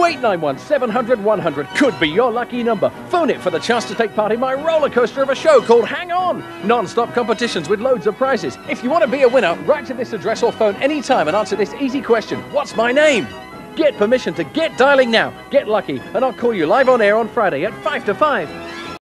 0891 700 100 could be your lucky number. Phone it for the chance to take part in my roller coaster of a show called Hang On. Non-stop competitions with loads of prizes. If you want to be a winner, write to this address or phone anytime and answer this easy question. What's my name? Get permission to get dialing now. Get lucky, and I'll call you live on air on Friday at 5 to 5.